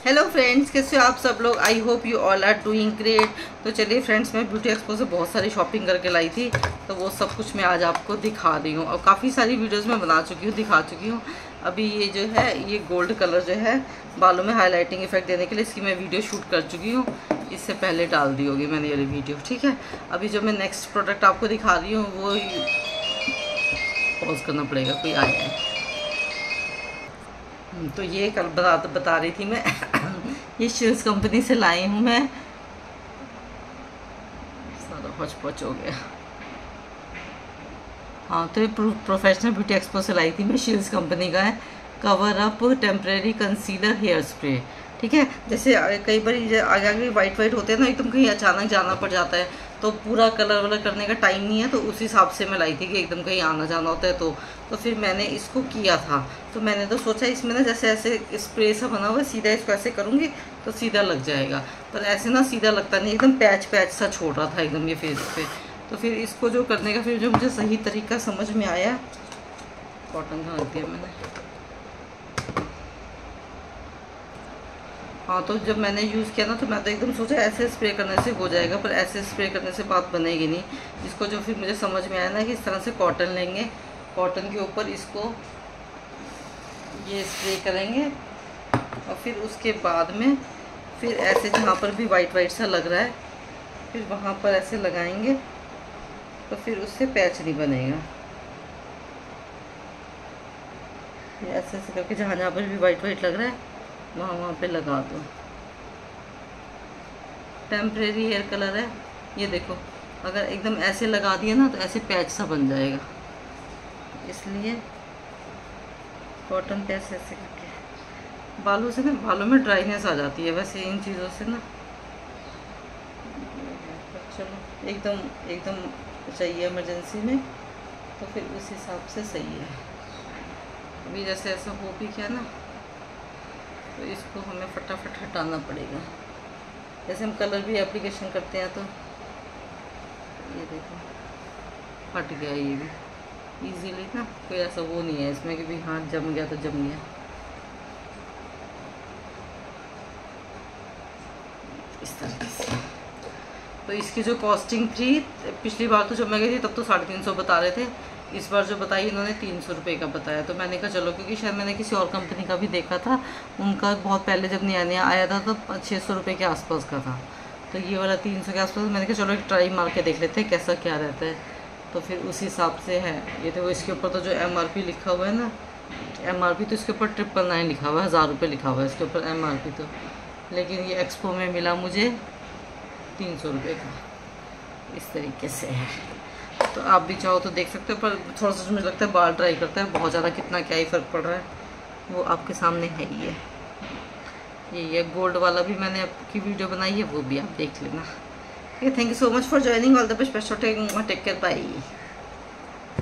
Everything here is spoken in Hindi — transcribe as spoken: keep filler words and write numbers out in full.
हेलो फ्रेंड्स, कैसे हो आप सब लोग। I hope you all are doing great. तो चलिए फ्रेंड्स, मैं ब्यूटी एक्सपो से बहुत सारी शॉपिंग करके लाई थी, तो वो सब कुछ मैं आज आपको दिखा रही हूँ। और काफ़ी सारी वीडियोस मैं बना चुकी हूँ, दिखा चुकी हूँ। अभी ये जो है, ये गोल्ड कलर जो है बालों में हाईलाइटिंग इफेक्ट देने के लिए, इसकी मैं वीडियो शूट कर चुकी हूँ। इससे पहले डाल दी होगी मैंने ये वीडियो, ठीक है। अभी जो मैं नेक्स्ट प्रोडक्ट आपको दिखा रही हूँ वो पॉज करना पड़ेगा, कोई आया है। तो ये कल बता बता रही थी मैं ये शील्स कंपनी से लाई हूँ मैं। सारा हौच पौच हो गया। हाँ, तो ये प्रोफेशनल ब्यूटी एक्सपो से लाई थी मैं। शील्स कंपनी का है, cover up temporary concealer hair spray, ठीक है। जैसे कई बार आगे आगे वाइट वाइट होते हैं ना, एकदम कहीं अचानक जाना पड़ जाता है, तो पूरा कलर वलर करने का टाइम नहीं है, तो उस हिसाब से मैं लाई थी कि एकदम कहीं आना जाना होता है। तो तो फिर मैंने इसको किया था। तो मैंने तो सोचा इसमें ना जैसे ऐसे स्प्रे सा बना हुआ है, सीधा इसको ऐसे करूँगी तो सीधा लग जाएगा, पर ऐसे ना सीधा लगता नहीं, एकदम पैच पैच सा छोड़ रहा था एकदम ये फेस पे। तो फिर इसको जो करने का फिर जो मुझे सही तरीका समझ में आया, कॉटन का रख दिया मैंने। हाँ, तो जब मैंने यूज़ किया ना, तो मैं तो एकदम सोचा ऐसे स्प्रे करने से हो जाएगा, पर ऐसे स्प्रे करने से बात बनेगी नहीं। इसको जो फिर मुझे समझ में आया ना कि इस तरह से कॉटन लेंगे, कॉटन के ऊपर इसको ये स्प्रे करेंगे, और फिर उसके बाद में फिर ऐसे जहाँ पर भी वाइट वाइट सा लग रहा है, फिर वहाँ पर ऐसे लगाएंगे, तो फिर उससे पैच नहीं बनेगा। ऐसे ऐसे करके जहाँ जहाँ पर भी वाइट वाइट लग रहा है वहाँ वहाँ पे लगा दो। टेम्परेरी हेयर कलर है ये, देखो। अगर एकदम ऐसे लगा दिया ना तो ऐसे पैच सा बन जाएगा, इसलिए कॉटन पे ऐसे ऐसे करके बालों से ना, बालों में ड्राइनेस आ जाती है वैसे इन चीज़ों से ना। चलो, एकदम एकदम चाहिए इमरजेंसी में, तो फिर उस हिसाब से सही है। अभी जैसे ऐसा हो भी क्या ना, तो इसको हमें फटाफट हटाना पड़ेगा। जैसे हम कलर भी एप्लीकेशन करते हैं, तो ये देखो हट गया ये भी इजीली ना, कोई ऐसा वो नहीं है इसमें कि भी हाँ जम गया तो जम गया। इस तरह से। तो इसकी जो कॉस्टिंग थी, पिछली बार तो जब मैं गई थी तब तो साढ़े तीन सौ बता रहे थे, इस बार जो बताई इन्होंने तीन सौ रुपये का बताया। तो मैंने कहा चलो, क्योंकि शायद मैंने किसी और कंपनी का भी देखा था, उनका बहुत पहले जब नया नया आया था तो छः सौ रुपये के आसपास का था, तो ये वाला तीन सौ के आसपास। मैंने कहा चलो एक ट्राई मार के देख लेते हैं कैसा क्या रहता है, तो फिर उस हिसाब से है ये। तो इसके ऊपर तो जो एम आर पी लिखा हुआ है ना, एम आर पी तो इसके ऊपर ट्रिपल नाइन लिखा हुआ है, हज़ार रुपये लिखा हुआ है इसके ऊपर एम आर पी तो, लेकिन ये एक्सपो में मिला मुझे तीन सौ रुपये का। इस तरीके से है, तो आप भी चाहो तो देख सकते हो, पर थोड़ा सा मुझे लगता है बाल ड्राई करता है बहुत ज़्यादा, कितना क्या ही फ़र्क पड़ रहा है वो आपके सामने है ही है। ये ये गोल्ड वाला भी मैंने आपकी वीडियो बनाई है, वो भी आप देख लेना। ठीक है, thank you so much for joining, all the best, take care, bye.